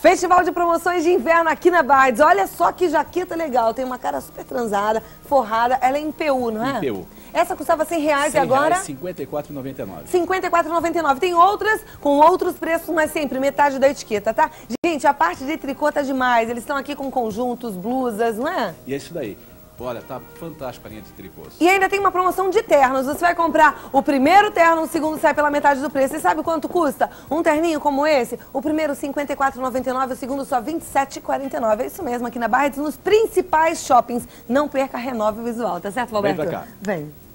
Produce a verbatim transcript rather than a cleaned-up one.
Festival de promoções de inverno aqui na Bardes. Olha só que jaqueta legal. Tem uma cara super transada, forrada. Ela é em P U, não é? Em P U. Essa custava cem reais e agora? cinquenta e quatro reais e noventa e nove centavos. cinquenta e quatro reais e noventa e nove centavos. Tem outras com outros preços, mas sempre metade da etiqueta, tá? Gente, a parte de tricô tá demais. Eles estão aqui com conjuntos, blusas, não é? E é isso daí. Olha, tá fantástico a linha de tricôs. E ainda tem uma promoção de ternos. Você vai comprar o primeiro terno, o segundo sai pela metade do preço. Você sabe quanto custa um terninho como esse? O primeiro cinquenta e quatro reais e noventa e nove centavos, o segundo só vinte e sete reais e quarenta e nove centavos. É isso mesmo, aqui na Barra, nos principais shoppings. Não perca, renove o visual, tá certo, Valberto? Vem pra cá. Vem.